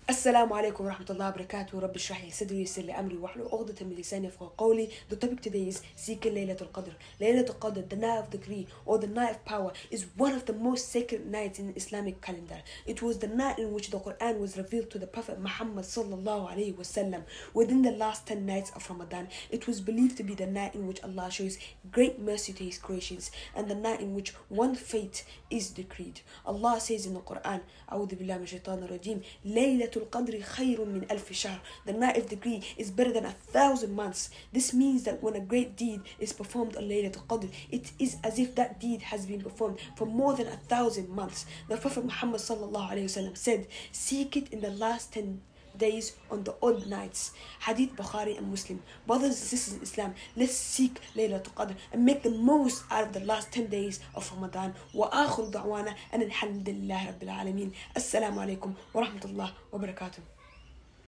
Assalamu alaikum wa rahmatullahi wa barakatuh. Rabbi shrah li sadri yassir li amri wahlul 'uqdatan min lisani yafqahu qawli. The topic today is seeking Laylatul Qadr. Laylatul Qadr, the night of decree or the night of power, is one of the most sacred nights in the Islamic calendar. It was the night in which the Quran was revealed to the Prophet Muhammad sallallahu alaihi wasallam within the last 10 nights of Ramadan. It was believed to be the night in which Allah shows great mercy to His creations and the night in which one fate is decreed. Allah says in the Quran, "A'udhu billahi minash shaitanir rajim, Laylatul Qadr khayrun min alf shahr." The night of decree is better than 1,000 months. This means that when a great deed is performed on Laylatul Qadr, it is as if that deed has been performed for more than 1,000 months. The Prophet Muhammad sallallahu alaihi wasallam said, "Seek it in the last 10 days on the odd nights." Hadith Bukhari and Muslim. Brothers and sisters in Islam, let's seek Laylatul Qadr and make the most out of the last 10 days of Ramadan. Wa akhir da'wana and alhamdulillahi rabbil alameen. Assalamu alaikum wa rahmatullahi wa barakatuh.